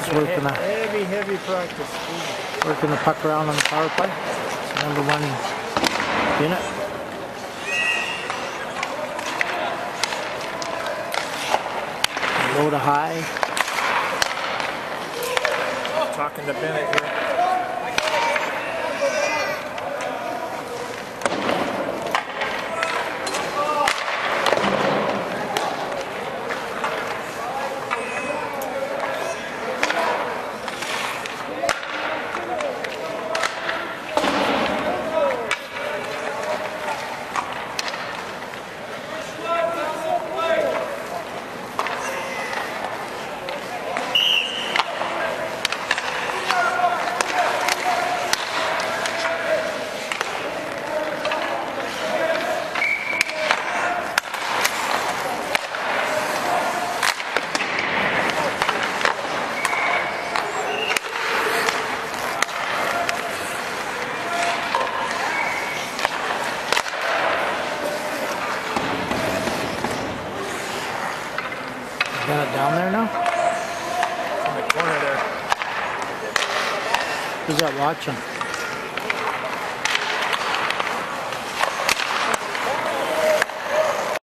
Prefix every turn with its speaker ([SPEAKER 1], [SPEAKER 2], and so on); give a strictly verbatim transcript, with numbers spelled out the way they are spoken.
[SPEAKER 1] Just working the
[SPEAKER 2] heavy, heavy practice.
[SPEAKER 1] working the puck around on the power play. It's number one unit. Low to high.
[SPEAKER 2] Talking to Bennett here.
[SPEAKER 1] Got it down there now?
[SPEAKER 2] In the corner there.
[SPEAKER 1] Who's that watching?